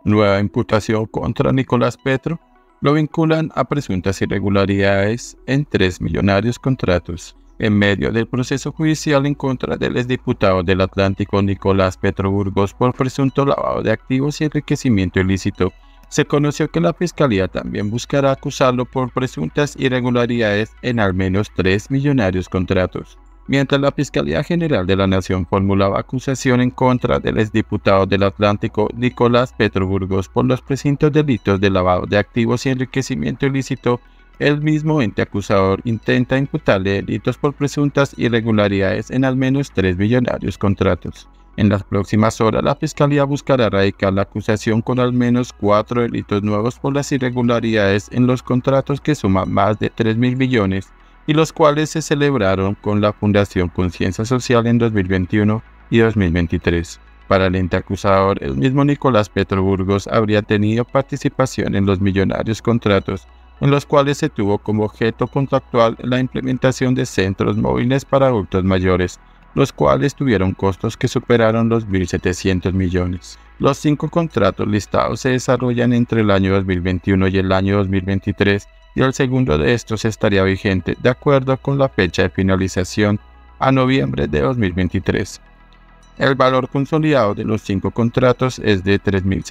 Nueva imputación contra Nicolás Petro. Lo vinculan a presuntas irregularidades en 3 millonarios contratos. En medio del proceso judicial en contra del exdiputado del Atlántico Nicolás Petro Burgos por presunto lavado de activos y enriquecimiento ilícito, se conoció que la Fiscalía también buscará acusarlo por presuntas irregularidades en al menos 3 millonarios contratos. Mientras la Fiscalía General de la Nación formulaba acusación en contra del exdiputado del Atlántico Nicolás Petro Burgos por los presuntos delitos de lavado de activos y enriquecimiento ilícito, el mismo ente acusador intenta imputarle delitos por presuntas irregularidades en al menos 3 millonarios contratos. En las próximas horas, la Fiscalía buscará erradicar la acusación con al menos 4 delitos nuevos por las irregularidades en los contratos que suman más de 3.000 millones y los cuales se celebraron con la Fundación Conciencia Social en 2021 y 2023. Para el ente acusador, el mismo Nicolás Petro Burgos habría tenido participación en los millonarios contratos, en los cuales se tuvo como objeto contractual la implementación de centros móviles para adultos mayores, los cuales tuvieron costos que superaron los 1.700 millones. Los 5 contratos listados se desarrollan entre el año 2021 y el año 2023, y el segundo de estos estaría vigente de acuerdo con la fecha de finalización a noviembre de 2023. El valor consolidado de los 5 contratos es de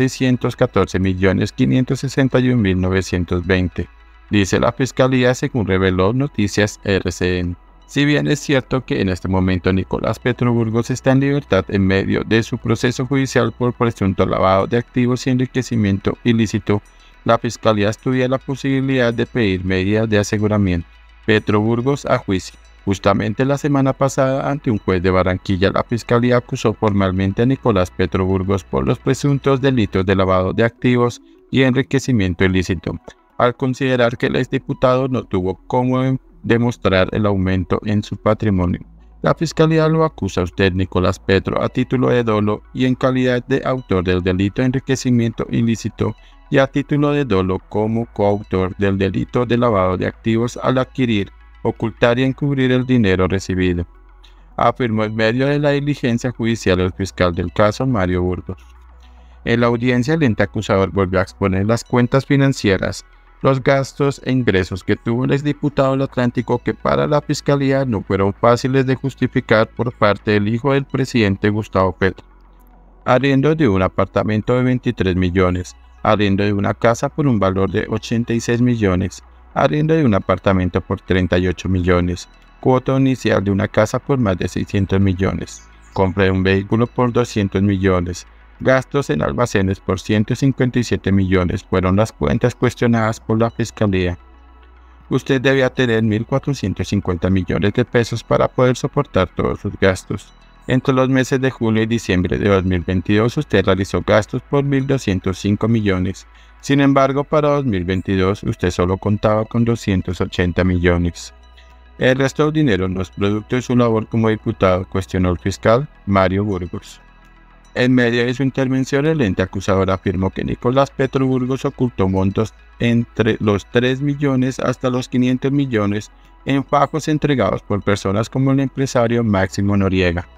3.614.561.920, dice la Fiscalía según reveló Noticias RCN. Si bien es cierto que en este momento Nicolás Petro Burgos está en libertad en medio de su proceso judicial por presunto lavado de activos y enriquecimiento ilícito, la Fiscalía estudia la posibilidad de pedir medidas de aseguramiento. Petro Burgos a juicio. Justamente la semana pasada, ante un juez de Barranquilla, la Fiscalía acusó formalmente a Nicolás Petro Burgos por los presuntos delitos de lavado de activos y enriquecimiento ilícito, al considerar que el exdiputado no tuvo cómo demostrar el aumento en su patrimonio. La Fiscalía lo acusa a usted, Nicolás Petro, a título de dolo y en calidad de autor del delito de enriquecimiento ilícito y a título de dolo como coautor del delito de lavado de activos al adquirir, ocultar y encubrir el dinero recibido, afirmó en medio de la diligencia judicial el fiscal del caso, Mario Burgos. En la audiencia, el ente acusador volvió a exponer las cuentas financieras, los gastos e ingresos que tuvo el exdiputado del Atlántico que para la Fiscalía no fueron fáciles de justificar por parte del hijo del presidente Gustavo Petro. Arriendo de un apartamento de 23 millones, arriendo de una casa por un valor de 86 millones, arriendo de un apartamento por 38 millones, cuota inicial de una casa por más de 600 millones, compra de un vehículo por 200 millones, gastos en almacenes por 157 millones fueron las cuentas cuestionadas por la Fiscalía. Usted debía tener 1.450 millones de pesos para poder soportar todos sus gastos. Entre los meses de julio y diciembre de 2022 usted realizó gastos por 1.205 millones. Sin embargo, para 2022 usted solo contaba con 280 millones. El resto del dinero no es producto de su labor como diputado, cuestionó el fiscal Mario Burgos. En medio de su intervención, el ente acusador afirmó que Nicolás Petro Burgos ocultó montos entre los 3 millones hasta los 500 millones en fajos entregados por personas como el empresario Máximo Noriega.